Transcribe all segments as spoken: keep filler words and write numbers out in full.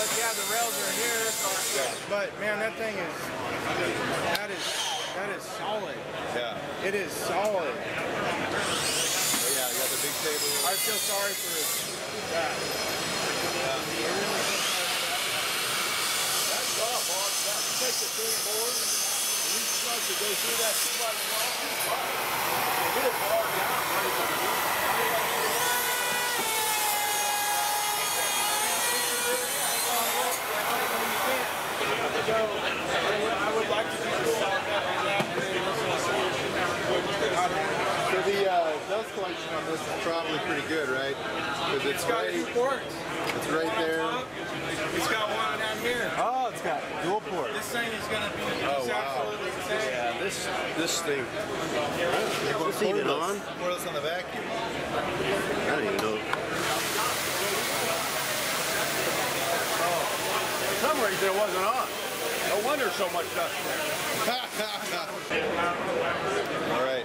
course, yeah, the rails are here, so, yeah. But man, that thing is, that is, that is solid. Yeah. It is solid. Oh, yeah, you got the big table. I feel sorry for that. Yeah. That's tough, boss. That you take the three boards, and you start to go through that two by twelve. You hit it hard down, right? So, I would like to do this on that. So the uh, dust collection on this is probably pretty good, right? Because it's, It's got right, two ports. it's right there. It's got one down here. Oh, it's got dual port. This thing is going to be Oh, wow. absolutely insane. Yeah, this this thing. It's seen it on? Cordless on the vacuum. I don't even know. Oh. For some reason it wasn't on. No wonder so much dust there. All right.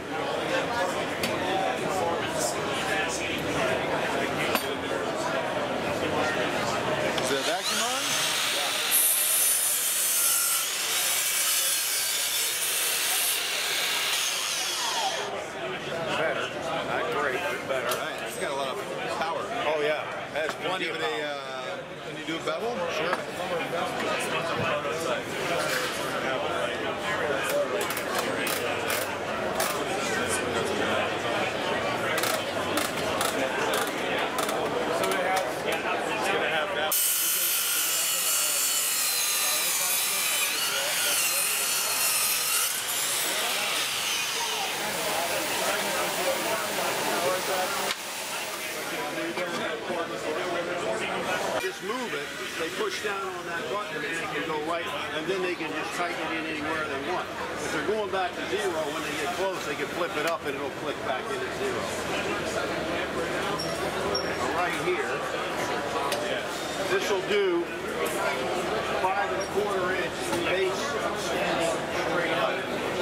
Is the vacuum on? Better. Not great, but better. All right. It's got a lot of power. Oh yeah, that's plenty Give of it a, power. uh, can you do a bevel? Sure. Just move it, they push down on that button and it can go right, and then they can just tighten it in anywhere they want. If they're going back to zero, when they get close, they can flip it up and it'll click back into zero. So right here, this will do five and a quarter inch base standing straight up.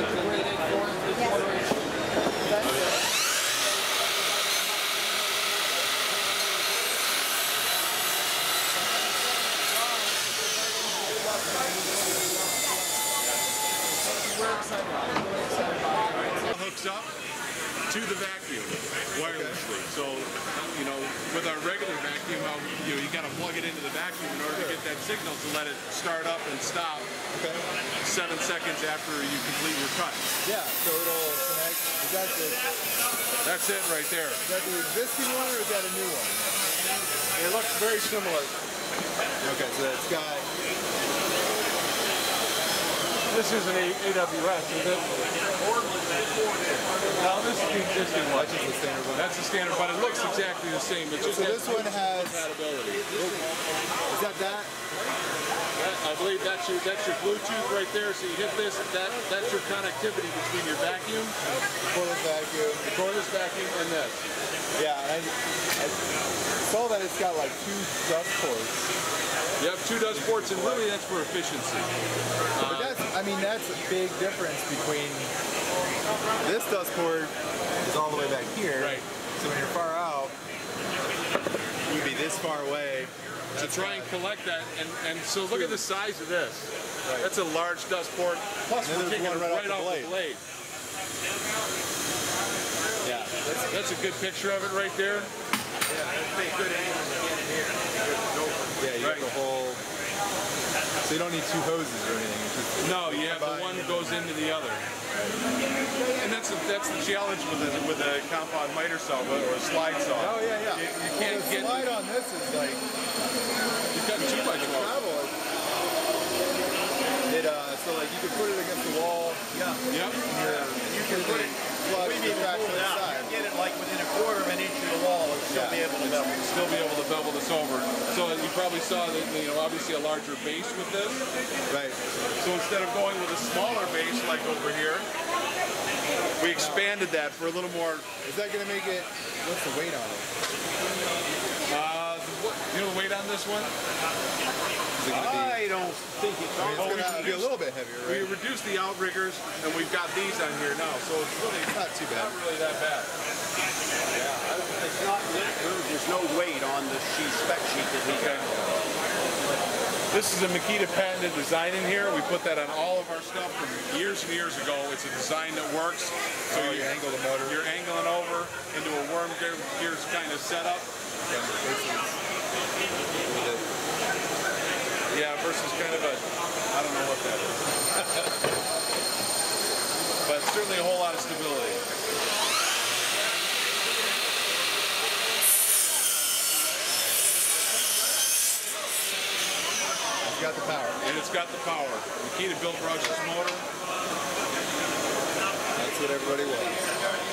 Hooks up to the vacuum wirelessly. So, you know, with our regular vacuum, how you know you got to plug it into the vacuum in order to get that signal to let it start up and stop. Okay. Seven seconds after you complete your cut. Yeah. So it'll connect. Is that the? That's it right there. Is that the existing one or is that a new one? It looks very similar. Okay. So it's got. This is an A W S, is it? No, this is the existing one. That's just the standard one. That's the standard, but it looks exactly the same. It just So has this one has. compatibility. Is that that? That, I believe that's your that's your Bluetooth right there. So you hit this, that that's your connectivity between your vacuum, Cordless vacuum. the cordless vacuum, and this. Yeah, and I, I saw that it's got like two dust ports. You have two dust ports, and really that's for efficiency. But that's, I mean, that's a big difference between this dust port is all the way back here. Right. So when you're far out, you'd be this far away. To try and collect that, and, and so look at the size of this. Right. That's a large dust port. Plus And then we're there's taking one it right right off off the the blade. Yeah. That's, that's a good picture of it right there. Yeah, that's a good angle to get in here. Yeah, you Right. have the whole. So you don't need two hoses or anything. It's just No, you have the one goes into the other. And that's a, that's the challenge with a, with a compound miter saw or a slide saw. Oh yeah, yeah. You, you can't well, the get slide on this is like you cut two by twelve. travel. It uh, so like you can put it against the wall. Yeah. Yep. Here, You can put it, plug we the even track pull to it the out. side. You can get it like within a quarter of an inch of the wall and still Yeah. be able to bevel. Still be able to bevel this over. So you probably saw that, you know, obviously a larger base with this. Right. So instead of going with a smaller base like over here, we expanded that for a little more. Is that gonna make it? What's the weight on it? Uh, what, you know the weight on this one? Is it gonna be? I don't think it's I mean, on. it's gonna be a little bit heavier, We right? reduced the outriggers, and we've got these on here now, so it's really Not too bad. not really that bad. It's not lit. We'll just there's no weight on the sheet, spec sheet that he Okay. got. This is a Makita patented design in here. We put that on all of our stuff from years and years ago. It's a design that works. So Oh, you angle the motor. You're angling over into a worm gear, gears kind of setup. Yeah, versus kind of a, I don't know what that is. But certainly a whole lot of stability. It's got the power. And it's got the power. Makita built Rush's motor. That's what everybody wants.